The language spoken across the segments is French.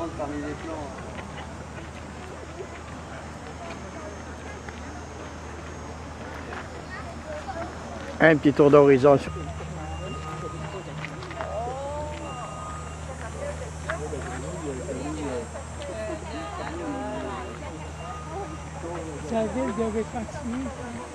rentre parmi les plans. Un petit tour d'horizon. La ville devait continuer.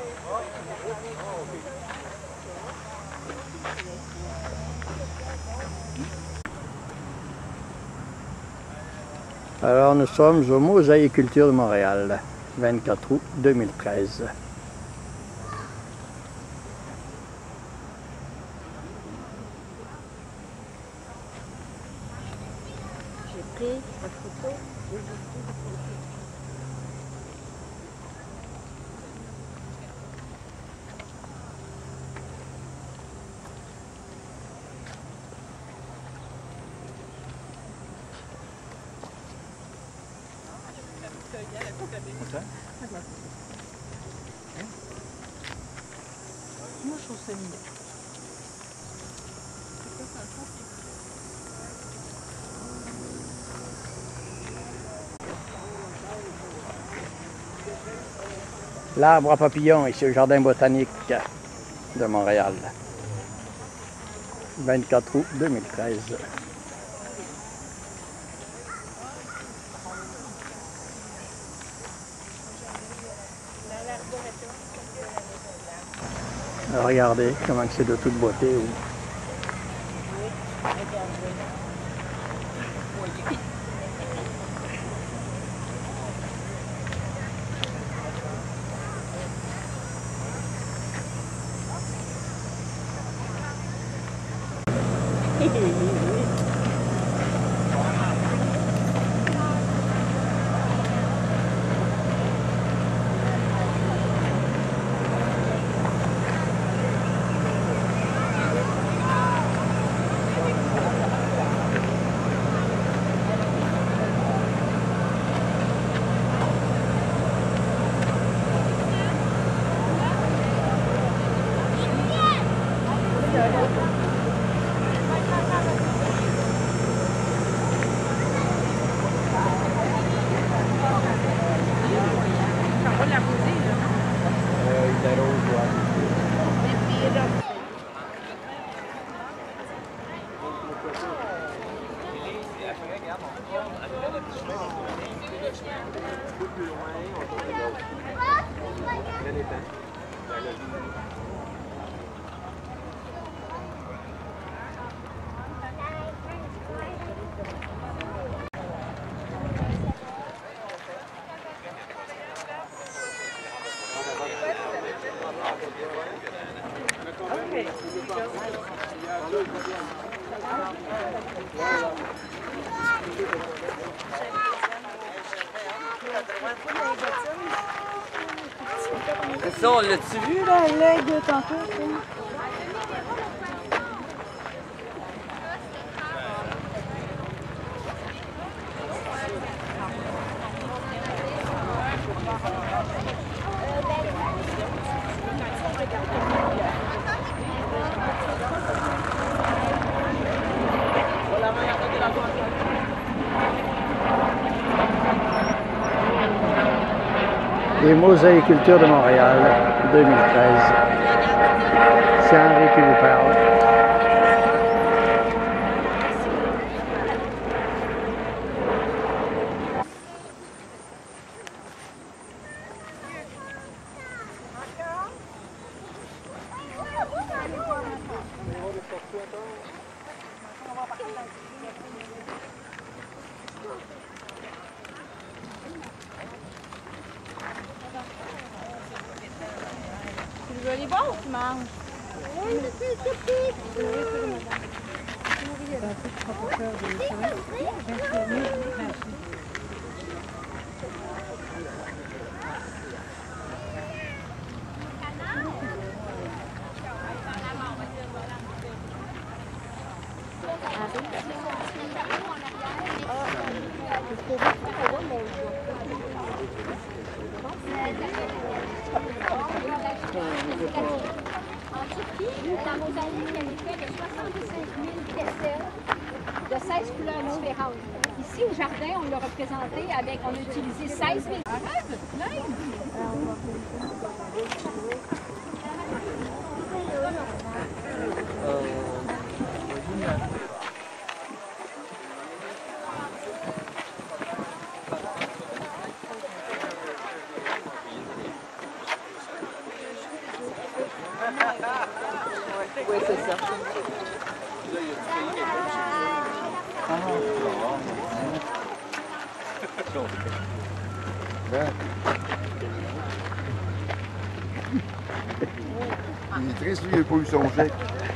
Alors nous sommes au Mosaïculture de Montréal, 24 août 2013. J'ai pris la photo. Moi, je trouve ça mignon. L'arbre à papillons ici au Jardin botanique de Montréal, 24 août 2013. Regardez comment c'est de toute beauté. C'est ça, on l'a-tu vu là, l'aigle tantôt? Les Mosaïcultures de Montréal, 2013. C'est Henri qui vous parle. Tu veux aller voir ou tu manges? Oui, En Turquie, la mosaïque, elle est faite de 65 000 tesselles de 16 couleurs différentes. Ici, ici au jardin, on l'a représenté avec, on a utilisé 16 000. Arrête, plein. Oui, c'est ça. Il est triste, lui, il n'a pas eu son chèque.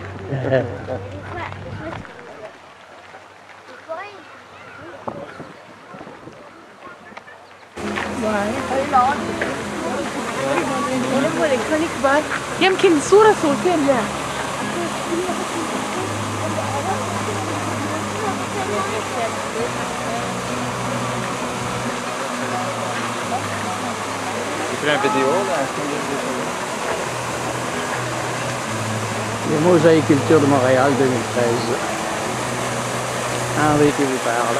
يمكن صورة صورتين لا Tu fais une vidéo, là? Les Mosaïcultures de Montréal 2013. Henri qui vous parle.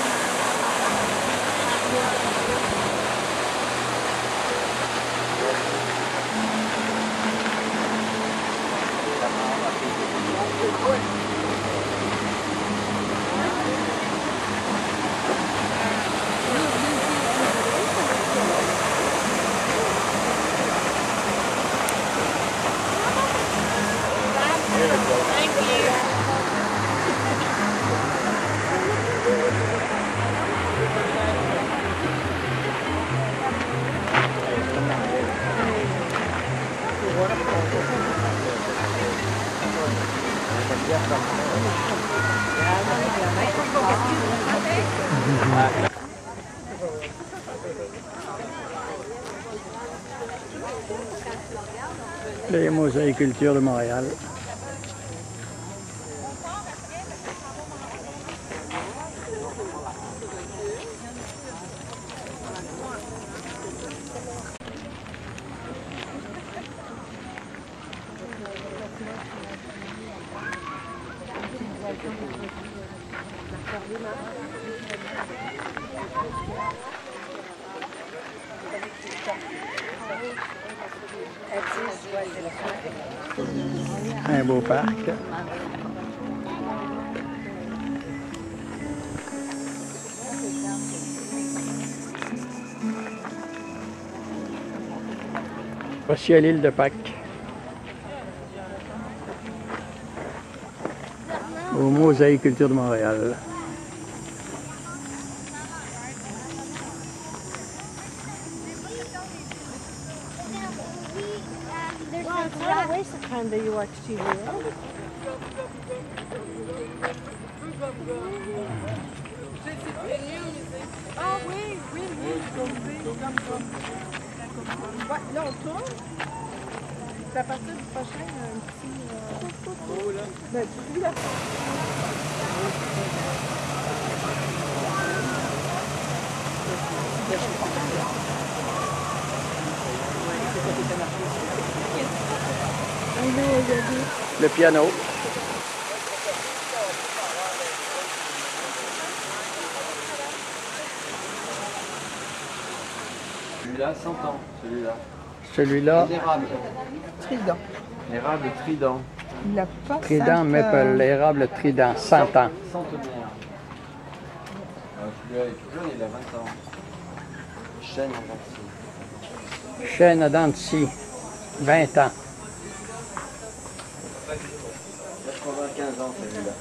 Les Mosaïcultures de Montréal. Un beau parc. Voici à l'île de Pâques. Au Mosaïculture de Montréal. It's not a waste of time that you watch TV. Ah oui, oui, oui, là, on tourne. C'est à partir du prochain, un petit... Ben, celui-là. Le piano. Celui-là, 100 ans, celui-là. Celui-là, L'érable. Trident. L'érable trident. Il n'a pas Trident Maple, l'érable Trident, 100 ans. Centenaire. Celui-là, il a 20 ans. Chêne en dents. Chêne à dents de scie, 20 ans. 95 ans, celui-là.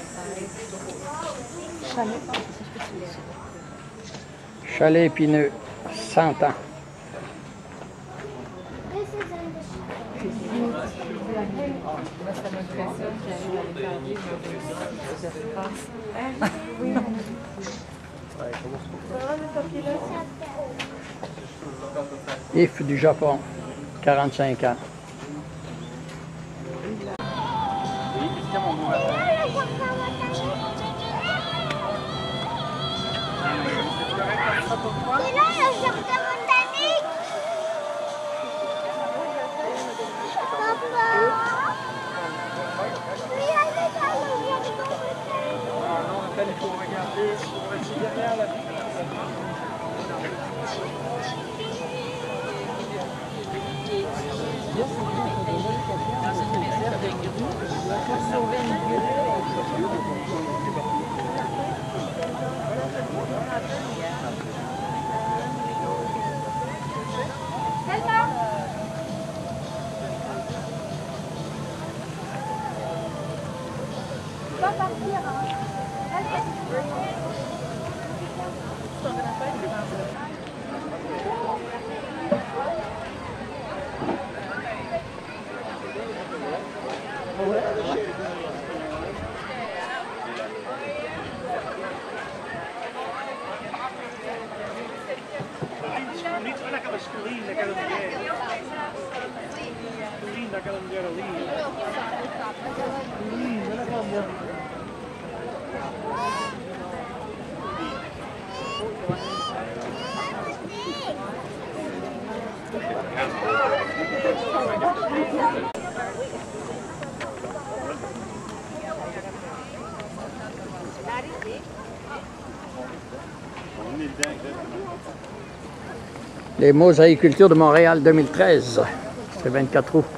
Chalet épineux, 100 ans. If du Japon, 45 ans. Et là, le jardin botanique. Papa. Oui, allez dans le jardin botanique. Pas partir, hein. Niet lekker als Colleen, dan kan het niet. Colleen, dan kan het niet alleen. Colleen, dan kan het niet. Les mosaïcultures de Montréal 2013, c'est 24 août.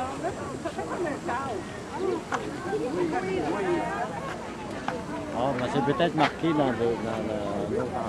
Ah, ben c'est peut-être marqué dans l'autre endroit.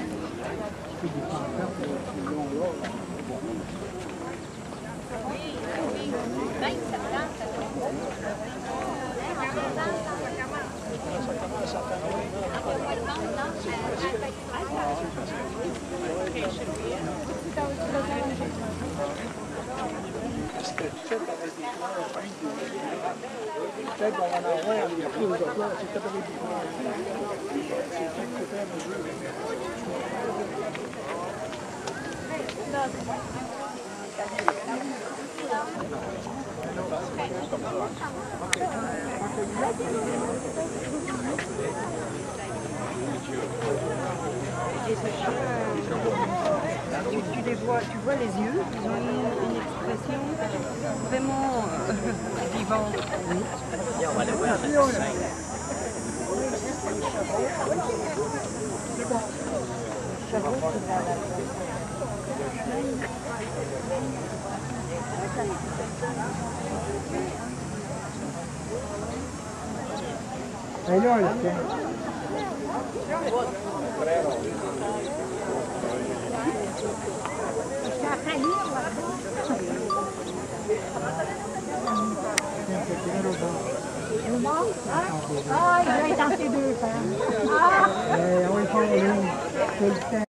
Tu vois les yeux, ils ont une expression vraiment vivante. On va aller voir cette scène. Ah, il doit être entre les deux femmes. Ah! Oui,